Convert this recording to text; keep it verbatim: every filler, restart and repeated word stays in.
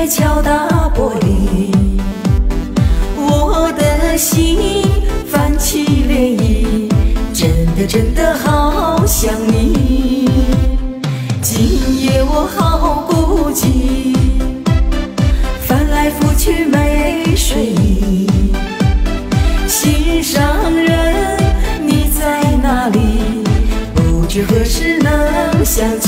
敲打玻璃，我的心泛起涟漪，真的真的好想你。今夜我好孤寂，翻来覆去没睡意。心上人，你在哪里？不知何时能相见。